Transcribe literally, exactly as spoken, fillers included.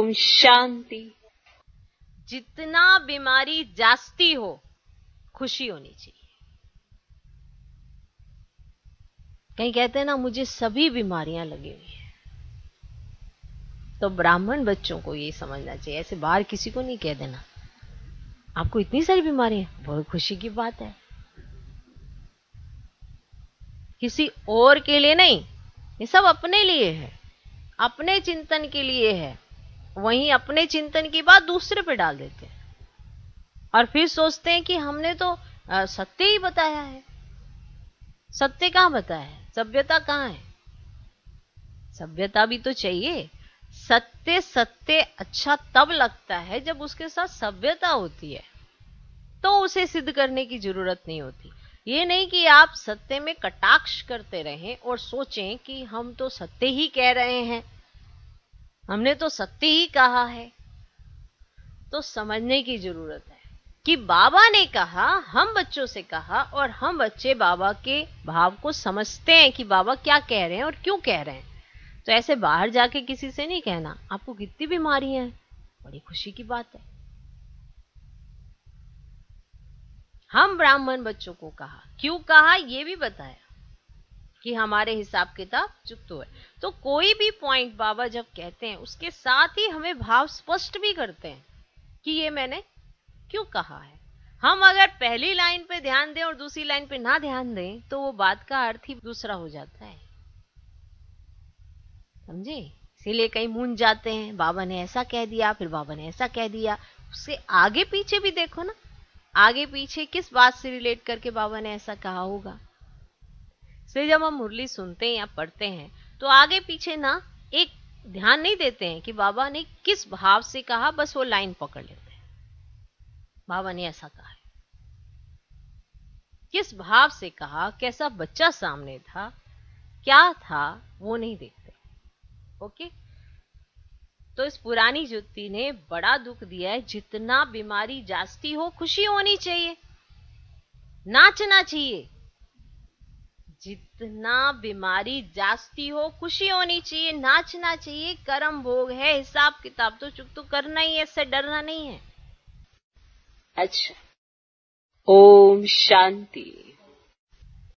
ओम शांति। जितना बीमारी जास्ती हो, खुशी होनी चाहिए। कहीं कहते हैं ना, मुझे सभी बीमारियां लगी हुई है, तो ब्राह्मण बच्चों को ये समझना चाहिए, ऐसे बाहर किसी को नहीं कह देना आपको इतनी सारी बीमारियां, बहुत खुशी की बात है। किसी और के लिए नहीं, ये सब अपने लिए है, अपने चिंतन के लिए है। वहीं अपने चिंतन की बात दूसरे पे डाल देते हैं और फिर सोचते हैं कि हमने तो सत्य ही बताया है। सत्य कहां बताया है? सभ्यता कहां है? सभ्यता भी तो चाहिए। सत्य सत्य अच्छा तब लगता है जब उसके साथ सभ्यता होती है, तो उसे सिद्ध करने की जरूरत नहीं होती। ये नहीं कि आप सत्य में कटाक्ष करते रहें और सोचें कि हम तो सत्य ही कह रहे हैं, हमने तो सत्य ही कहा है। तो समझने की जरूरत है कि बाबा ने कहा, हम बच्चों से कहा, और हम बच्चे बाबा के भाव को समझते हैं कि बाबा क्या कह रहे हैं और क्यों कह रहे हैं। तो ऐसे बाहर जाके किसी से नहीं कहना आपको कितनी बीमारियां हैं, बड़ी खुशी की बात है। हम ब्राह्मण बच्चों को कहा, क्यों कहा ये भी बताया कि हमारे हिसाब किताब चुकतो है। तो कोई भी पॉइंट बाबा जब कहते हैं उसके साथ ही हमें भाव स्पष्ट भी करते हैं कि ये मैंने क्यों कहा है। हम अगर पहली लाइन पे ध्यान दें और दूसरी लाइन पे ना ध्यान दें तो वो बात का अर्थ ही दूसरा हो जाता है, समझे? इसीलिए कहीं मूंझ जाते हैं, बाबा ने ऐसा कह दिया, फिर बाबा ने ऐसा कह दिया। उससे आगे पीछे भी देखो ना, आगे पीछे किस बात से रिलेट करके बाबा ने ऐसा कहा होगा। इसलिए जब हम मुरली सुनते हैं या पढ़ते हैं तो आगे पीछे ना एक ध्यान नहीं देते हैं कि बाबा ने किस भाव से कहा, बस वो लाइन पकड़ लेते हैं। बाबा ने ऐसा कहा है, किस भाव से कहा, कैसा बच्चा सामने था, क्या था, वो नहीं देखते। ओके, तो इस पुरानी जुत्ती ने बड़ा दुख दिया है। जितना बीमारी जास्ती हो, खुशी होनी चाहिए, नाचना चाहिए। जितना बीमारी जास्ती हो, खुशी होनी चाहिए, नाचना चाहिए। कर्म भोग है, हिसाब किताब तो चुक तो करना ही है, इससे डरना नहीं है। अच्छा, ओम शांति।